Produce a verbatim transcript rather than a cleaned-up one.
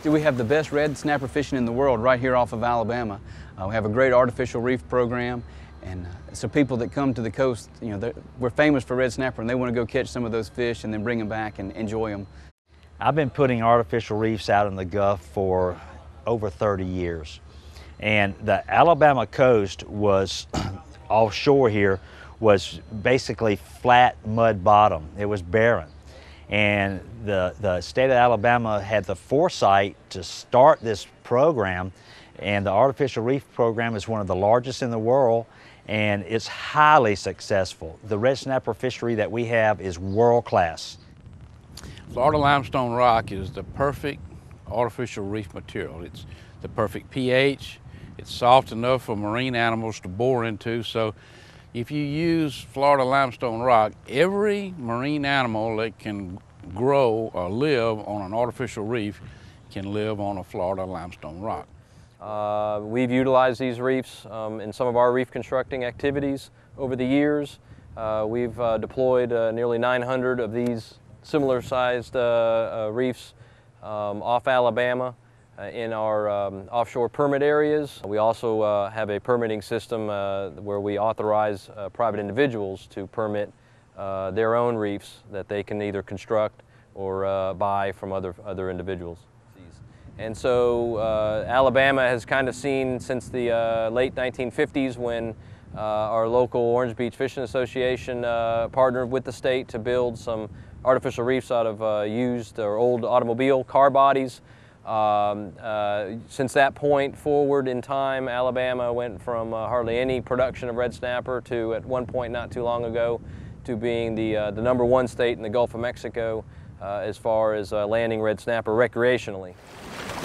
We have the best red snapper fishing in the world right here off of Alabama. Uh, we have a great artificial reef program, and uh, so people that come to the coast, you know, we're famous for red snapper, and they want to go catch some of those fish and then bring them back and enjoy them. I've been putting artificial reefs out in the Gulf for over thirty years, and the Alabama coast was offshore here was basically flat mud bottom. It was barren. And the, the state of Alabama had the foresight to start this program, and the Artificial Reef Program is one of the largest in the world, and it's highly successful. The red snapper fishery that we have is world class. Florida limestone rock is the perfect artificial reef material. It's the perfect pH, it's soft enough for marine animals to bore into, so if you use Florida limestone rock, every marine animal that can grow or live on an artificial reef can live on a Florida limestone rock. Uh, we've utilized these reefs um, in some of our reef constructing activities over the years. Uh, we've uh, deployed uh, nearly nine hundred of these similar sized uh, uh, reefs um, off Alabama Uh, in our um, offshore permit areas. We also uh, have a permitting system uh, where we authorize uh, private individuals to permit uh, their own reefs that they can either construct or uh, buy from other, other individuals. And so uh, Alabama has kind of seen since the uh, late nineteen fifties when uh, our local Orange Beach Fishing Association uh, partnered with the state to build some artificial reefs out of uh, used or old automobile car bodies. Um, uh, since that point forward in time, Alabama went from uh, hardly any production of red snapper to, at one point not too long ago, to being the, uh, the number one state in the Gulf of Mexico uh, as far as uh, landing red snapper recreationally.